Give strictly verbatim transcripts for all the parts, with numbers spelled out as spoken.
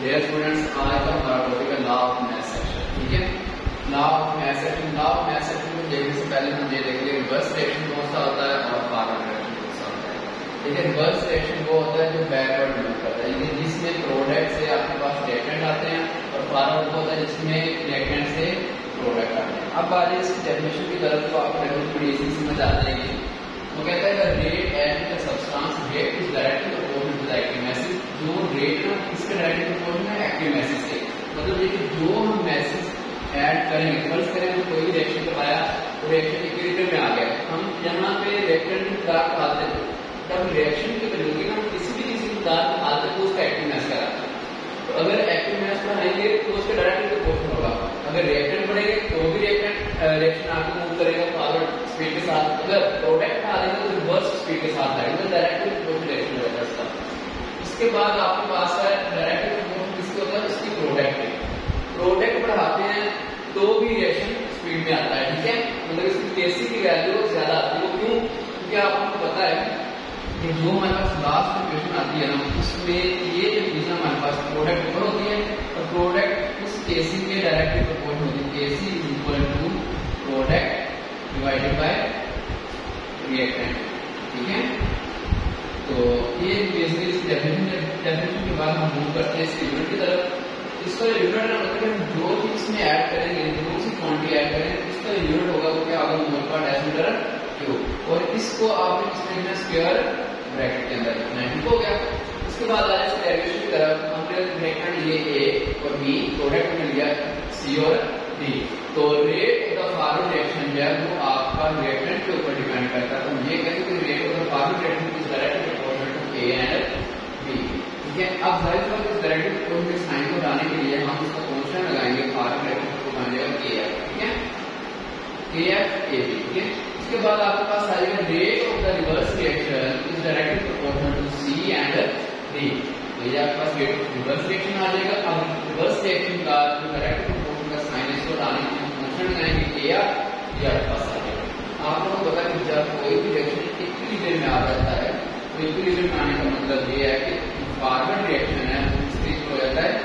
Dear students, आज का हमारा टॉपिक है लॉ ऑफ मैथ सेक्शन। ठीक है, law of mass action. Law of mass action को देखने से पहले हम ये देख लें रिवर्स रिएक्शन कौन सा होता है और फॉरवर्ड रिएक्शन कौन सा होता है। ठीक है, रिवर्स रिएक्शन वो होता है जो बैकवर्ड मूव करता है, जिसमें प्रोडक्ट से आपके पास रिएक्टेंट आते हैं, और फॉरवर्ड वो होता है जिसमें रिएक्टेंट से प्रोडक्ट आते हैं। अब आ जाए इसकी डेफिनेशन की तरफ, तो आपको डेफिनेशन बड़ी इजी समझ आ जाएगी। वो कहता है the rate at the substance rate is directly proportional to the active mass. जो रेट ना इसका डायरेक्टली प्रोपोर्शनल है एक्टिव मैसेज से, मतलब ये कि जो हम मैसेज ऐड करेंगे, फर्ज करें तो कोई भी रिएक्शन करवाया तो रिएक्शन इक्विलिब्रियम में आ गया, हम यहाँ पे रिएक्टेंट की मिकदार को डालते हैं, तब रिएक्शन की वैल्यू ना किसी भी किसी मिकदार को डालते हैं तो उसका एक्टिव मैसेज कराता है। तो अगर एक्टिव मैसेज बढ़ाएंगे तो उसका डायरेक्टली प्रोपोर्शनल होगा, अगर रिएक्टेंट बढ़ेंगे तो भी रिएक्टेंट रिएक्शन आगे मूव करेगा फॉरवर्ड स्पीड के साथ, अगर प्रोडक्ट आ जाएगा तो रिवर्स स्पीड के साथ आएगा, तो डायरेक्टली प्रोपोर्शनल रिएक्शन होगा इसका। इसके बाद आपके पास है डायरेक्टली प्रोपोर्शनल किसके होता है, उसकी प्रोडक्ट के। प्रोडक्ट बढ़ाते हैं तो भी रिएक्शन स्पीड में आता है। ठीक है, मतलब इसकी केसी की वैल्यू ज्यादा आती है। क्यों? क्योंकि आपको पता है कि जो हमारे पास लास्ट इक्वेशन आती है ना, उसमें ये जो चीज हमारे पास प्रोडक्ट ऊपर होती है और प्रोडक्ट उस केसी के डायरेक्टली प्रोपोर्शनल होती है। KC is equal to product divided by reactant. ठीक है, तो ये बेसिकली इसकी डेफिनेशन डेफिनेशन के बाद हम मूव करते हैं इसकी यूनिट की तरफ। इसका यूनिट है मतलब जो चीज इसमें ऐड करेंगे, जो सी क्वांटिटी ऐड करेंगे, इसका यूनिट होगा वो क्या होगा, मोल पर डेसिमीटर क्यूब, और इसको आपने किसमें लिखना, स्क्वायर ब्रैकेट के अंदर लिखना है। ठीक हो गया। उसके बाद आ जाए डेरिवेशन की तरफ, हमने ब्रैकेट लिए ए और बी, प्रोडक्ट में लिया सी और डी। तो rate of the forward reaction जो है वो आपका रिएक्टेंट के ऊपर डिपेंड करता है। तो हम ये कहेंगे कि rate of the forward reaction is directly proportional to A and B. ठीक है, अब जाहिर बात है डायरेक्टली प्रोपोर्शनल साइन को लाने के लिए हम इसका कांस्टेंट लगाएंगे, फॉरवर्ड रिएक्शन को बन जाएगा के एफ। ठीक है, के एफ ए बी। ठीक है, उसके बाद आपके पास आ जाएगा rate of the reverse reaction is directly proportional to C and D. तो ये आपके पास रेट ऑफ रिवर्स रिएक्शन आ जाएगा। अब रिवर्स रिएक्शन का जो डायरेक्टली प्रोपोर्शनल का साइन इसको लाने के लिए कांस्टेंट लगाएंगे के एफ, ये आपके पास आ जाएगा। आप लोगों को पता है कि जब कोई भी रिएक्शन इक्विलिब्रियम में आ जाता है तो इक्विलिब्रियम में आने का मतलब ये है कि फॉरवर्ड रिएक्शन है इससे हो जाता है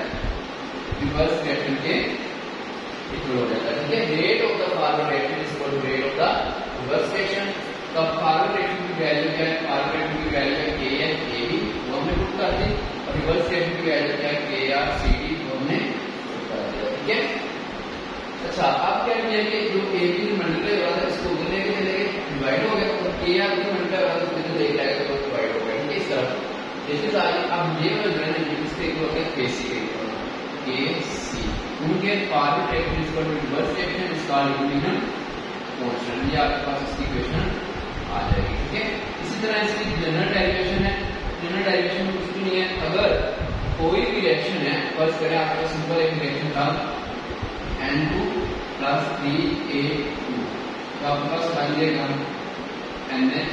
रिवर्स रिएक्शन के इक्वल हो जाता है। ठीक है, rate of the forward reaction is equal to rate of the reverse reaction. तो फॉरवर्ड रिएक्शन की वैल्यू क्या है, फॉरवर्ड रिएक्शन की वैल्यू है के एफ ए बी, वो हमने पुट कर दी, और रिवर्स रिएक्शन की वैल्यू क्या है के आर सी डी, वो हमने पुट कर दिया। ठीक है, अच्छा अब क्या किया कि जो ए बी मल्टीप्लाई हो रहा था इसको उधर लेके चले गए, डिवाइड हो गया, और के आर भी मल्टीप्लाई हो रहा था उसको लेके जाएगा तो डिवाइड हो गया। ठीक है, इस तरह जैसे आगे अब ये वाला जो है ना इसके इक्वल होता है केसी के इक्वल, केसी उनके forward reaction is equal to reverse reaction is called union constant. ये आपके पास इसकी इक्वेशन आ जाएगी। ठीक है, इसी तरह इसकी जनरल डेरिवेशन है। जनरल डेरिवेशन में कुछ भी नहीं है, अगर कोई भी रिएक्शन है, फर्स्ट करें आपका सिंपल एक रिएक्शन था N two plus three A two, तो आपके पास बन जाएगा एन एच।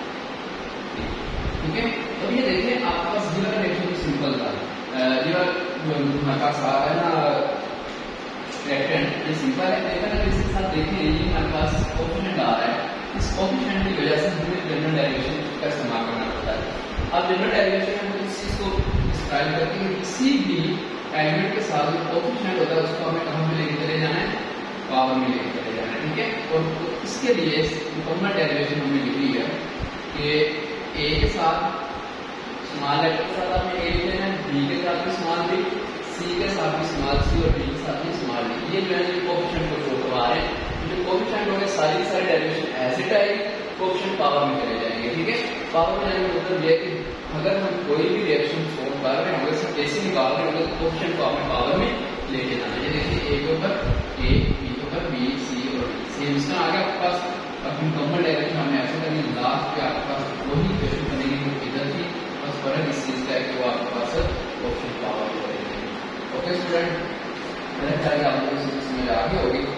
ठीक है, तो ये देखिए आपके पास ये वाला रिएक्शन भी सिंपल था, ये हमारे पास आ है ना रिएक्टेंट, ये सिंपल है। लेकिन अगर इसके साथ देखें ये हमारे पास कोएफिशिएंट आ रहा है, इस कोएफिशिएंट की वजह से हमें जनरल डेरिवेशन का इस्तेमाल करना पड़ता है। अब जनरल डेरिवेशन में इस चीज को डिस्क्राइब करके किसी भी एलिमेंट के साथ जो कोएफिशिएंट होता है उसको हमें कहाँ पे लेके चले जाना है, पावर में लेके चले जाना है। ठीक है, और इसके लिए मुकम्मल डेरिवेशन हमने लिखी है कि ए के साथ स्मॉल लेटर के साथ आपने ए लेना है, बी के साथ भी स्मॉल बी, सी के साथ भी स्मॉल सी, और डी के साथ भी स्मॉल डी। ये जो है ये कोएफिशिएंट को शो करवा रहे हैं। जो कोएफिशिएंट होंगे सारी सारी डेरिवेशन ऐसे टाइप कोएफिशिएंट पावर में चले जाएंगे। ठीक है, पावर में जाने का मतलब ये है कि अगर हम कोई भी रिएक्शन सोल्व कर रहे होंगे सब कैसे निकाल रहे होंगे तो कोएफिशिएंट को आपने पावर में लेके जाना है। ये देखिए ए के ऊपर ए, बी के ऊपर बी, सी और डी। सेम इसका आगे आपके पास अपनी मुकम्मल डेरिवेशन हमने ऐसे करनी, लास्ट पे आपके पास वही इक्वेशन बनेगी जो इधर थी, बस फर्क इस चीज का है कि वो आपके पास कोएफिशिएंट पावर में रहेगी। ओके स्टूडेंट, मेरा ख्याल है आप लोगों को समझ आ गई होगी।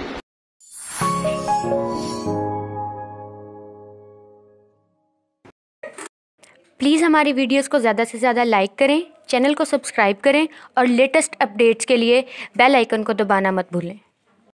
प्लीज़ हमारी वीडियोस को ज़्यादा से ज़्यादा लाइक करें, चैनल को सब्सक्राइब करें और लेटेस्ट अपडेट्स के लिए बेल आइकन को दबाना मत भूलें।